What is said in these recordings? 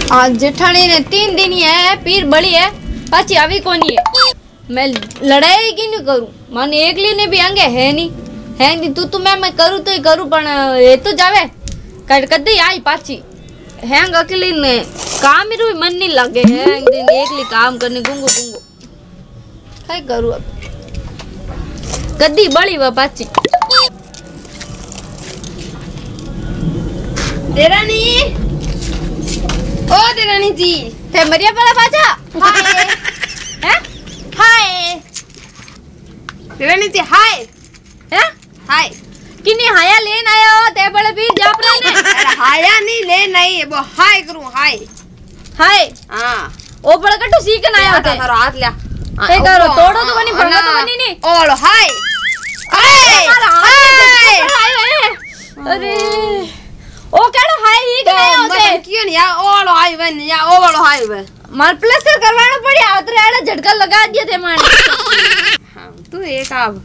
आज जेठानी ने 3 दिन ही है पीर बड़ी है पाची अभी कोनी है। मैं लड़ाई की नहीं करूं माने एकली ने भी अंगे है नहीं तू मैं करूं तो ही करूं पण ये तो जावे कदी आई पाची हैंग अकेली ने काम ही मन नहीं लगे है दिन एकली काम करने गुंगो काय करूं अब कदी बड़ी व पाची देरानी ओ देरानी जी थे मरिया पड़ा पाचा हाय हैं हाय देरानी जी हाय हैं हाय किनी हाया लेन आया हो ते बड़े भी जापरा ने अरे हाया नहीं ले नहीं वो हाय करूं हाय हाय हां ओ बड़ा कटू सीखन आया होते थारो हाथ लिया ते करो तोड़ो तो बनी भंगा तो बनी नहीं ओलो हाय हाय अरे ओ केड़ो हाय ही के आया होते क्यों नहीं या ओलो हाय वन या ओलो हाय वन मार प्लास्टर करवाना पड़ी आतरे आड़ा झटका लगा दिए थे माने हां तू एक अब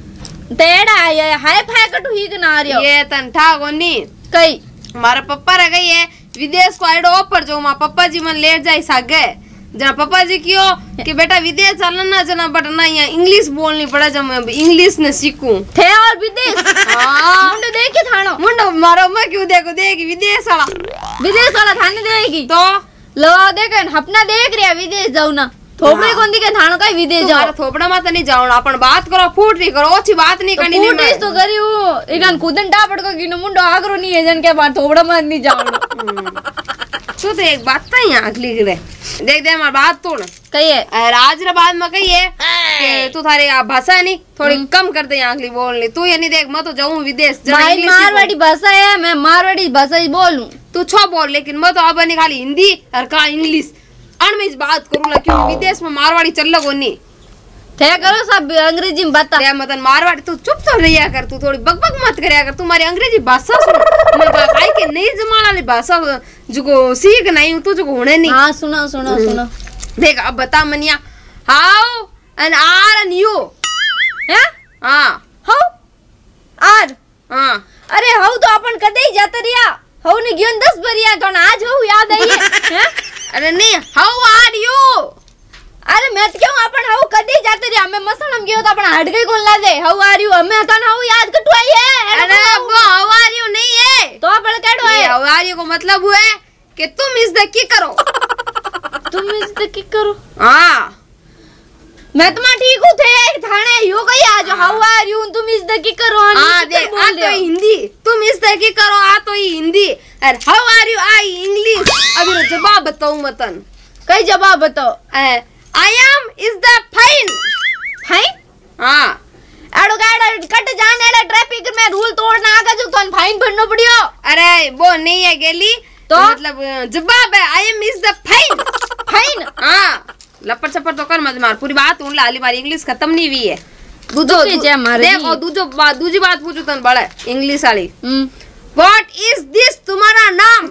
तेड़ा आया हाय फाय कटू ही के ना रियो ये तन ठा कोनी कई मारा पप्पा रह गई है विदेश को आइडो ऑफर जो मां पप्पा जी मन ले जाई सागे जना पप्पा जी कियो कि बेटा विदेश चलना जना बट ना यहाँ इंग्लिश बोलनी पड़ा जब मैं इंग्लिश ने सीखूं थे और विदेश हां मुंडो देखे थानो मुंडो मारो मैं क्यों देगी विदेश वाला थाने देगी तो लवा देखे अपना देख रिया विदेश जाऊ ना थोपड़े कोन दी के थानो का विदेश जाओ थोपड़ा मत नहीं जाओ अपन बात करो फूट नहीं करो अच्छी बात नहीं करनी नहीं फूट तो करी हूं इगन खुदन टापड़ को गिनो मुंडो आगरो नहीं है जन के बात थोपड़ा मत नहीं जाओ तू तो एक बात तो यहाँ लिख दे देख दे हमारी बात तोड़ कहिए आज बाद में कहिए कि तू थारी भाषा नहीं थोड़ी कम कर दे यहाँ बोलनी तू ये नहीं देख मैं तो जाऊँ विदेश मारवाड़ी भाषा है मैं मारवाड़ी भाषा ही बोलूं तू छो बोल लेकिन मैं तो अब नहीं खाली हिंदी और का इंग्लिश अन में इस बात करूँगा क्यों विदेश में मारवाड़ी चल लगो नहीं थे करो सब अंग्रेजी में बता ते मतन मारवाड़ी तू चुप तो रहिया कर तू थोड़ी बकबक मत करया कर तुम्हारी अंग्रेजी भाषा सुन मैं भाई के नहीं जमाना वाली भाषा जो सीख नहीं तू जो होने नहीं हां सुनो देख अब बता Maniya how and are and you हैं हां हाउ आर हां अरे हाउ तो अपन कदे ही जाते रिया हाउ ने गियन 10 बरिया तो आज हाउ याद आई है अरे नहीं हाउ आर यू अरे मैं तो क्यों अपन हाउ कदे जाते रे हमें मसलम गयो तो अपन हट गई कोन ला दे हाउ आर यू हमें तो हाउ याद कटु आई है अरे वो हाउ आर यू नहीं है तो अपन केड़ो है हाउ आर यू को मतलब हुआ कि तुम इस द की करो तुम इस द की करो हां मैं तो ठीक हूं थे थाने यो कही आज हाउ आर यू तुम इस द की करो हां देख आ तो हिंदी तुम इस द की करो आ तो हिंदी और हाउ आर यू आई इंग्लिश अभी जवाब बताऊं मतन कई जवाब बताओ I am is the fine. Fine? हाँ. एडो गाड़ा कट जाने एडा ट्रैफिक में रूल तोड़ना आगे जो तुम फाइन भरना पड़ियो. अरे वो नहीं है गेली. तो मतलब जवाब है I am is the fine. Fine? हाँ. लपड़ चपड़ तो कर मत मार पूरी बात उन लाली मारी इंग्लिश खत्म नहीं हुई है. देखो दूजी बात पूछो तन बड़ा इंग्लिश वाली. What is this तुम्हारा नाम?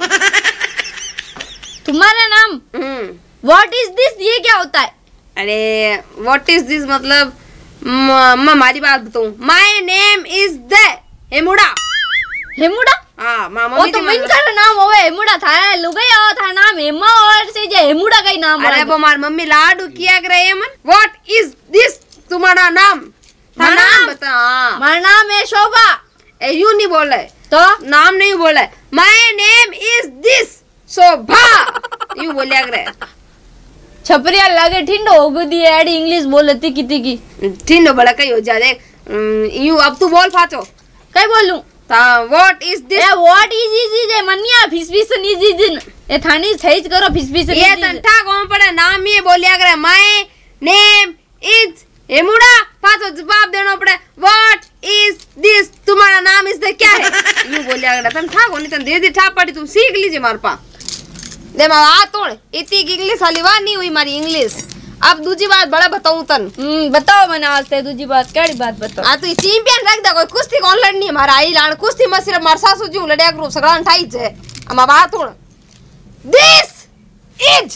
तुम्हारा नाम? What is this ये क्या होता है? अरे what is this मतलब हमारी बात बताऊं. My name is the हेमुड़ा. हेमुड़ा? हाँ मामा वो तो इनका नाम होवे हेमुड़ा था लुगाया था नाम हेमा और से जे हेमुड़ा का ही नाम. अरे वो हमारी मम्मी लाडू किया करे है मन. What is this तुम्हारा नाम? था नाम बता. हाँ. हमारा नाम है शोभा. यू नहीं बोला है. तो नाम नहीं बोला है. My name is this Shobha. यू बोलिया करे. छपरिया लगे ठिंडो हो गई एडी इंग्लिश बोलती की ठिंडो बड़ा कई हो जा देख यू अब तू बोल फाचो कई बोलूं ता what is this what is ये मनिया फिसफिस नी दिन ए थानी सहीज करो फिसफिस ये तंठा कौन पड़े नाम ये बोलिया करे माय नेम इज हेमुड़ा फाचो जवाब देना पड़े व्हाट इज दिस तुम्हारा नाम इस क्या है यू बोलिया करे तंठा कौन तन दे ठा पड़ी तू सीख लीजिए मार पा दे मा आ तोड़ इतनी इंग्लिश वाली बात नहीं हुई मारी इंग्लिश. अब दूसरी बात बड़ा बताऊं तन. बताओ मैंने आज से दूसरी बात केड़ी बात बताओ. आ तू चैंपियन रख दे कोई कुश्ती कौन लड़नी हमारा आई लाण कुश्ती में सिर्फ मार सासू जी लड़या करो सगळा ठाई छे. अमा बात तोड़ दिस इज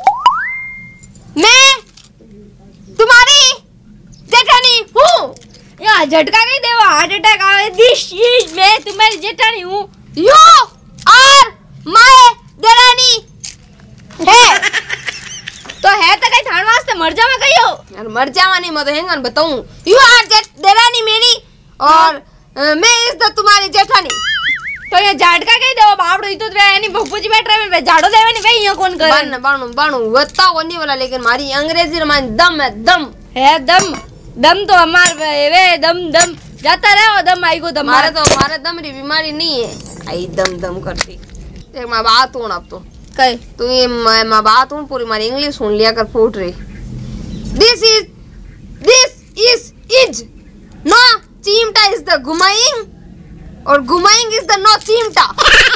मैं तुम्हारी जेठानी हूं. या झटका नहीं देवा हार्ट अटैक आवे. दिस इज मैं तुम्हारी जेठानी हूं. यू आर माय देरानी मर जावा कहियो यार मर जावा नहीं मैं तो हेंगन बताऊं यू आर देरानी मेरी और मैं इस द तुम्हारी जेठानी तो ये झाड़का कही देव बापड़ो ई तो वे एनी भूपूजी बैठ रहे में झाड़ो देवे नहीं वे यहाँ कौन करे बाणू बाणू बाणू वत्ता होने वाला लेकिन मारी अंग्रेजी रमा दम है दम दम तो हमार वे दम जाता रहो दम आई को दम हमारे दम री बीमारी नहीं है आई दम करती एक मैं बात हूं अब तो कहे तू ये मैं बात हूं पूरी मारी इंग्लिश सुन लिया कर फूट रही दिस इज नो चिमटा इज द घुमाइंग और घुमाइंग इज द नो चिमटा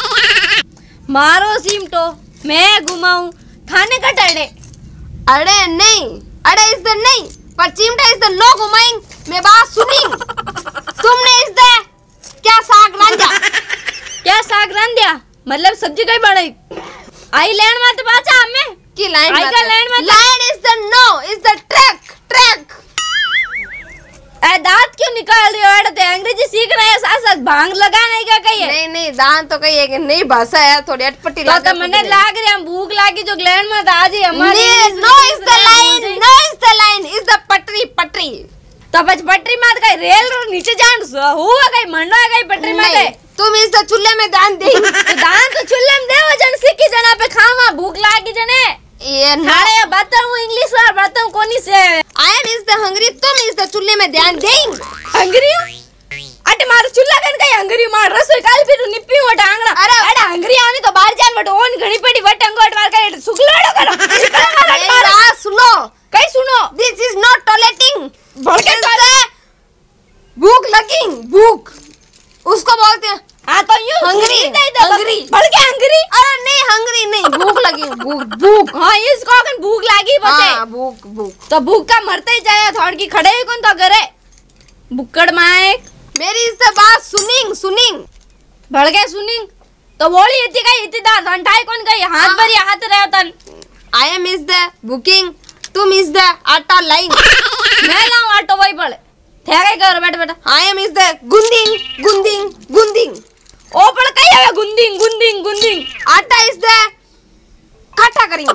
मारो चिमटो मैं घुमाऊं थाने का टड़े अरे नहीं अरे इज द नहीं पर चिमटा इज द नो घुमाइंग मैं बात सुनी तुमने इस दे क्या साग रांधिया मतलब सब्जी कई बनाई आई लैंड में तो पाचा हमें की लाइन आई का लैंड में line is the no is the track ए दांत क्यों निकाल रही हो अड़ते अंग्रेजी सीख रहे हैं साथ साथ भांग लगाने का कही है नहीं दांत तो कही है कि नहीं भाषा है थोड़ी अटपटी तो मैंने लाग रही हम भूख लागी जो ग्लैंड में आज ही हमारी no is the line is the पटरी तो बच पटरी मात कई रेल नीचे जान हुआ कई मंडो कई पटरी मात तुम इस चूल्हे में दान दे तो दान तो चूल्हे में देवो जन सिक्की जना पे खावा भूख लागी जने ये नाले बताऊं इंग्लिश और बताऊं कोनी से I am is the hungry तुम इस चूल्हे में ध्यान देंग हंग्री अटे मारो चूल्हा कन कई हंग्री मार रसोई काल फिर निप्पी हो डांगड़ा अरे हंग्री आनी तो बाहर जान बट ओन घणी पड़ी वटंगोट मार के सुगलाड़ो करो सुनो कई सुनो दिस इज नॉट टॉयलेटिंग भड़के भूख भूख उसको बोलते हैं हाँ तो यूं हंग्री भड़के हंग्री अरे नहीं हंग्री नहीं भूख लगी भूख हाँ इसको कन भूख लागी बचे हाँ भूख तो भूख का मरते ही जाए थोड़ की खड़े ही कौन तो करे बुक्कड़ माए मेरी इससे बात सुनिंग भड़के सुनिंग तो बोली इतनी दार घंटाई कौन गई हाथ भरी हाथ रहे तन I am is the booking तुम इज द आटा लाइन मैं लाऊं आटो वही पड़े थे कर बैठ आई एम इज द गुंदिंग ओ पड़ कई है गुंदिंग आटा इज द काटा करिंग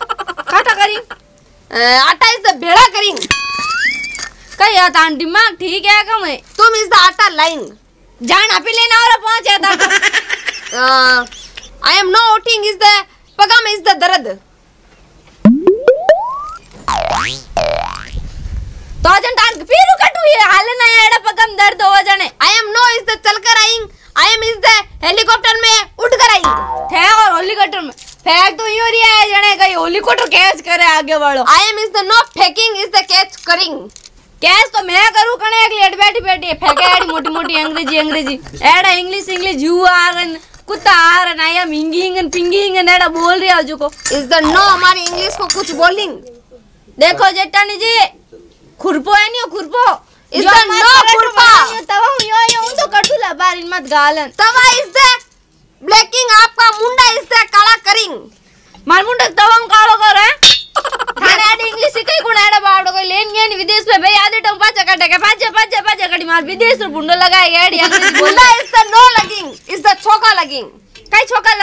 आटा इज द बेड़ा करिंग कई है तान दिमाग ठीक है कम है तुम इज द आटा लाइन जान अपी लेना और पहुंचे था आई एम नो ओटिंग इज द पगम इज द दर्द तो जन तान फिर कटू ये हाल ना एड़ा पगम दर्द हो जाने I am no is the चलकर आइंग I am is the helicopter में उड़ कर आइंग थे और हेलीकॉप्टर में फेंक तो यूं रिया है जने कहीं हेलीकॉप्टर कैच करे आगे बढ़ो I am is the no फेकिंग इज द कैच करिंग कैच तो मैं करूं कने एक लेट बैठी फेंके एड़ी मोटी अंग्रेजी एड़ा इंग्लिश यू आर एन कुत्ता आ रहा है मिंगिंग पिंगिंग एड़ा बोल रही है जो को इज द नो हमारी इंग्लिश को कुछ बोलिंग देखो जेठानी जी खुरपो है नहीं खुरपो इज द नो खुरपा तवा यो तो कटुला बार इन मत गालन तवा इज द ब्लैकिंग आपका मुंडा इज द काला करिंग मार मुंडा तवा कालो कर है थाने आडी इंग्लिश सिखाई कोण एड़ा बावड़ो कोई लेन गया नहीं विदेश में भाई आधे टम पाचा काटे के पाचा कड़ी मार विदेश रो बुंडो लगाए एड़ी अंग्रेजी मुंडा इज द नो लगिंग इज द छोका लगिंग काई छोका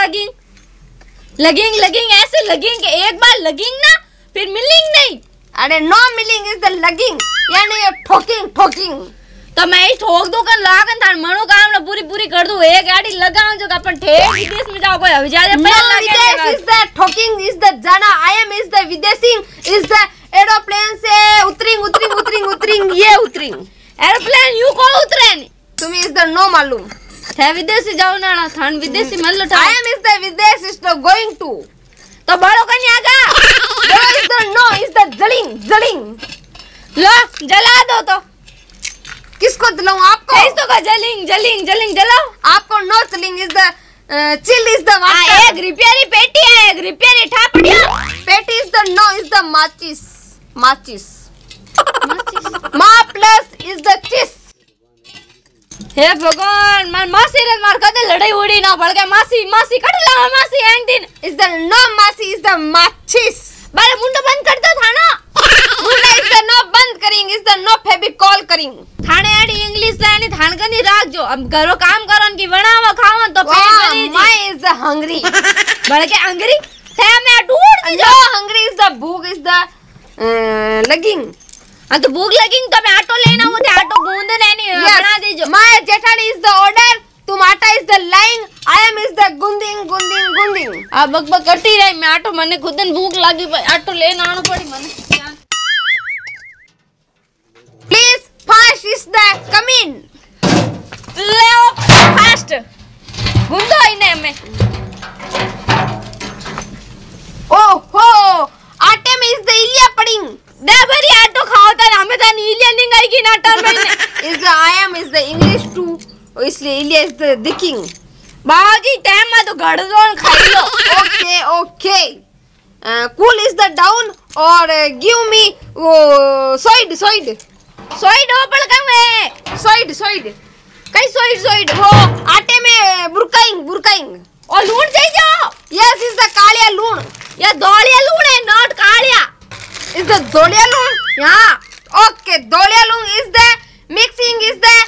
लगिंग ऐसे लगिंग के एक बार लगिंग ना फिर मिलिंग नहीं अरे नो मिलिंग इज द लगिंग यानी ये ठोकिंग तो मैं ही ठोक दो कर लागन थान मनो काम ना पूरी कर दूं एक गाड़ी लगाऊं जो अपन ठेक विदेश में जाओ कोई हवाई जहाज पे लगे विदेश इज द ठोकिंग इज द जाना आई एम इज द विदेशिंग इज द एरोप्लेन से उतरिंग ये उतरिंग एरोप्लेन यू को उतरे नहीं तुम्हें इज द नो मालूम थे विदेशी जाओ ना थान विदेशी मिल लो आई एम इज द विदेश इज द गोइंग टू तो बड़ो कन्या का is the no is the जलिंग लो जला दो तो किसको जलाऊं आपको इसको का जलिंग जलाओ आपको नो जलिंग is the chill is the water एक रिपेयरी पेटी है एक रिपेयरी ठापड़िया पेटी is the no is the माचिस मा प्लस इज द चिस हे भगवान मार कदे लड़ाई उड़ी ना बड़ के मासी कटला मासी एंड दिन इज द नो मासी इज द माचिस बारे मुंडो बंद कर दो थाना मुंडा इज द नो बंद करिंग इज द नो फेविकॉल करिंग थाने आड़ी इंग्लिश लानी थान कनी राख जो अब घरो काम करन की बनावा खावन तो पेट भरी जी माय इज द हंग्री बड़ के हंग्री थे मैं ढूंढ नो हंग्री इज द भूख इज द लगिंग। हाँ तो भूख लगी तो मैं आटो लेना हो तो आटो गूंद लेनी बना दीजिए। माय जेठानी इज द ऑर्डर, टमाटा is the lying, I am is the गुंदिंग गुंदिंग गुंदिंग। आ बक करती रही मैं आटो मने खुद भूख लगी आटो लेना आनो पड़ी मने। Please fast is the come in. ले फास्ट गुंदो इने में। ओहो आटे में इज द इलिया पड़िंग। दे भरी आटो खाओ त हमें त इलिया नहीं आएगी ना टर्न में। Is the I am is the English too, इसलिए इलिया इज द दिकिंग। बाजी टाइम में तो घड़ जोन खाई लो। Okay okay cool is the down और गिव मी वो साइड साइड सोइड ओपल कम है साइड साइड कई सोइड सोइड वो आटे में बुरकाइंग बुरकाइंग। और लूण जाई जाओ। यस इज द कालिया लूण। ये दोलिया लूण है नॉट कालिया। इज द दोलिया लूण। हां ओके दोलिया लूण is the mixing is the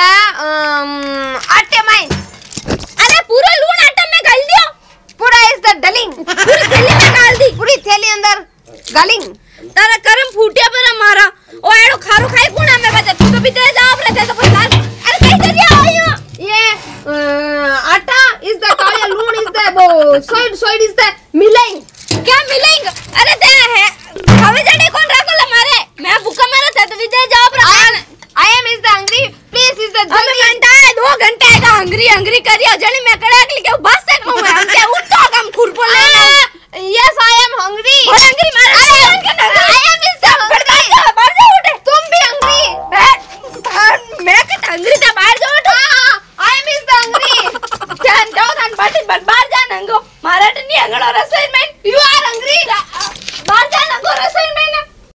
आटे में। अरे पूरा लूण आटे में डाल दियो। पूरा इज द डलिंग। पूरी थैली में डाल दी। पूरी थैली अंदर गालिंग। तारा करम फूटिया पर मारा ओ एड़ो खारो खाई कोना में बचे तू तो भी दे जा अपने दे तो कोई लाल। अरे कई दरिया आयो ये आटा इज द कालिया लूण इज द वो साइड साइड इज द मिलाइंग। क्या मिलेंगे? अरे दे है हवे जड़े कौन राको मारे मैं भूखा मरा था तो भी दे जा अपना। I am is the hungry please is the हमें घंटा है 2 घंटे का हंग्री हंग्री करियो जणी मैं कड़ा के बस से कहूं मैं हमके उठो कम खुरपो ले। Yes I am hungry. Hungry मारे I am is the hungry. बाहर जा उठे तुम भी हंग्री। मैं के हंग्री था बाहर जा उठो। I am is the hungry. जान जाओ थान बाटी बाहर जा नंगो मारा नहीं अंगड़ो रसोई में यू आर हंग्री।